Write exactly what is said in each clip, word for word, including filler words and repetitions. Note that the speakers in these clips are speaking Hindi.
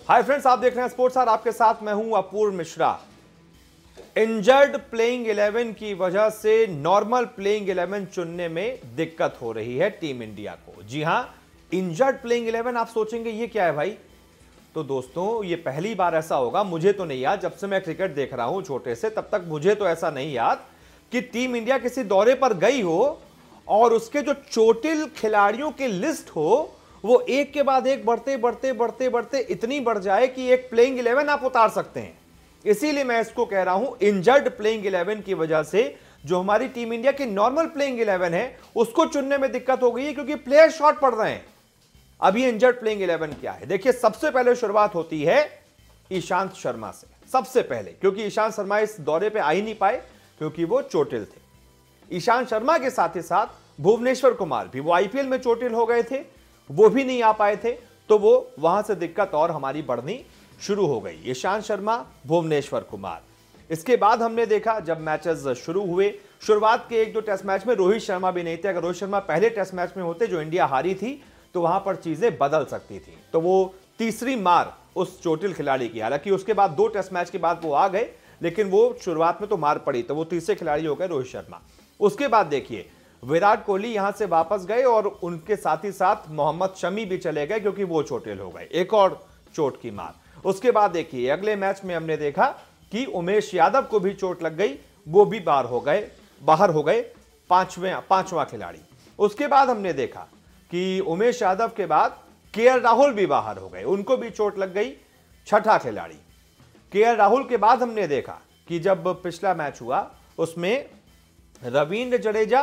हाय फ्रेंड्स, आप देख रहे हैं स्पोर्ट्स आवर, आपके साथ मैं हूं Apurva Mishra. Injured playing eleven की वजह से नॉर्मल प्लेइंग इलेवन चुनने में दिक्कत हो रही है टीम इंडिया को। जी हां, इंजर्ड प्लेइंग इलेवन। आप सोचेंगे ये क्या है भाई? तो दोस्तों, ये पहली बार ऐसा होगा, मुझे तो नहीं याद, जब से मैं क्रिकेट देख रहा हूं छोटे से, तब तक मुझे तो ऐसा नहीं याद कि टीम इंडिया किसी दौरे पर गई हो और उसके जो चोटिल खिलाड़ियों की लिस्ट हो वो एक के बाद एक बढ़ते बढ़ते बढ़ते बढ़ते इतनी बढ़ जाए कि एक प्लेइंग इलेवन आप उतार सकते हैं। इसीलिए मैं इसको कह रहा हूं इंजर्ड प्लेइंग इलेवन की वजह से जो हमारी टीम इंडिया की नॉर्मल प्लेइंग इलेवन है उसको चुनने में दिक्कत हो गई है, क्योंकि प्लेयर शॉर्ट पड़ रहे हैं। अब ये इंजर्ड प्लेइंग इलेवन क्या है? देखिए, सबसे पहले शुरुआत होती है ईशांत शर्मा से, सबसे पहले, क्योंकि ईशांत शर्मा इस दौरे पे आ ही नहीं पाए क्योंकि वो चोटिल थे। ईशांत शर्मा के साथ ही साथ भुवनेश्वर कुमार भी, वो आईपीएल में चोटिल हो गए थे, वो भी नहीं आ पाए थे, तो वो वहां से दिक्कत और हमारी बढ़नी शुरू हो गई। ईशांत शर्मा, भुवनेश्वर कुमार। इसके बाद हमने देखा जब मैचेस शुरू हुए, शुरुआत के एक दो टेस्ट मैच में रोहित शर्मा भी नहीं थे। अगर रोहित शर्मा पहले टेस्ट मैच में होते जो इंडिया हारी थी तो वहां पर चीजें बदल सकती थी। तो वो तीसरी मार उस चोटिल खिलाड़ी की, हालांकि उसके बाद दो टेस्ट मैच के बाद वो आ गए, लेकिन वो शुरुआत में तो मार पड़ी, तो वो तीसरे खिलाड़ी हो गए रोहित शर्मा। उसके बाद देखिए, विराट कोहली यहां से वापस गए और उनके साथ ही साथ मोहम्मद शमी भी चले गए क्योंकि वो चोटिल हो गए, एक और चोट की मार। उसके बाद देखिए, अगले मैच में हमने देखा कि उमेश यादव को भी चोट लग गई, वो भी बाहर हो गए बाहर हो गए पांचवें पांचवा खिलाड़ी। उसके बाद हमने देखा कि उमेश यादव के बाद केएल राहुल भी बाहर हो गए, उनको भी चोट लग गई, छठा खिलाड़ी। केएल राहुल के बाद हमने देखा कि जब पिछला मैच हुआ उसमें रवींद्र जडेजा,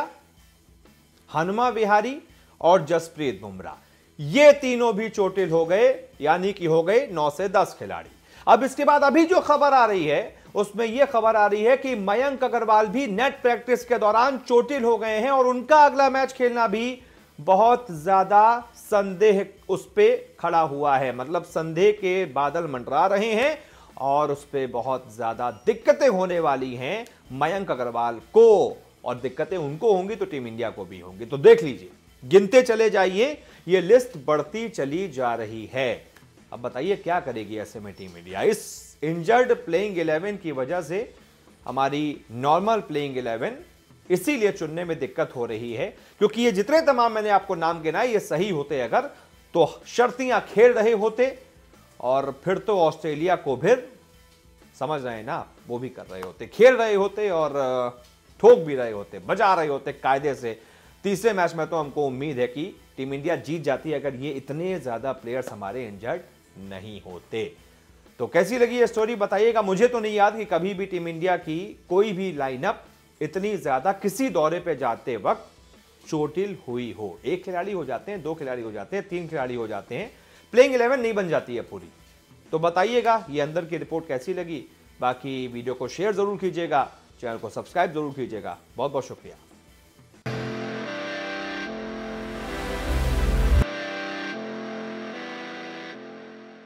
हनुमा विहारी और जसप्रीत बुमराह, ये तीनों भी चोटिल हो गए, यानी कि हो गए नौ से दस खिलाड़ी। अब इसके बाद अभी जो खबर आ रही है उसमें यह खबर आ रही है कि मयंक अग्रवाल भी नेट प्रैक्टिस के दौरान चोटिल हो गए हैं और उनका अगला मैच खेलना भी बहुत ज्यादा संदेह उस पे खड़ा हुआ है। मतलब संदेह के बादल मंडरा रहे हैं और उस पे बहुत ज्यादा दिक्कतें होने वाली हैं मयंक अग्रवाल को, और दिक्कतें उनको होंगी तो टीम इंडिया को भी होंगी। तो देख लीजिए, गिनते चले जाइए, ये लिस्ट बढ़ती चली जा रही है। अब बताइए क्या करेगी ऐसे में टीम इंडिया? इस इंजर्ड प्लेइंग इलेवन की वजह से हमारी नॉर्मल प्लेइंग इलेवन इसीलिए चुनने में दिक्कत हो रही है, क्योंकि ये जितने तमाम मैंने आपको नाम गिनाए ये सही होते अगर, तो शर्तियां खेल रहे होते और फिर तो ऑस्ट्रेलिया को फिर समझ रहे हैं ना, वो भी कर रहे होते, खेल रहे होते और ठोक भी रहे होते, बजा रहे होते कायदे से। तीसरे मैच में तो हमको उम्मीद है कि टीम इंडिया जीत जाती है अगर ये इतने ज्यादा प्लेयर्स हमारे इंजर्ड नहीं होते। तो कैसी लगी ये स्टोरी बताइएगा। मुझे तो नहीं याद कि कभी भी टीम इंडिया की कोई भी लाइनअप इतनी ज्यादा किसी दौरे पे जाते वक्त चोटिल हुई हो। एक खिलाड़ी हो जाते हैं, दो खिलाड़ी हो जाते हैं, तीन खिलाड़ी हो जाते हैं, प्लेइंग इलेवन नहीं बन जाती है पूरी। तो बताइएगा ये अंदर की रिपोर्ट कैसी लगी। बाकी वीडियो को शेयर जरूर कीजिएगा, चैनल को सब्सक्राइब जरूर कीजिएगा। बहुत बहुत शुक्रिया।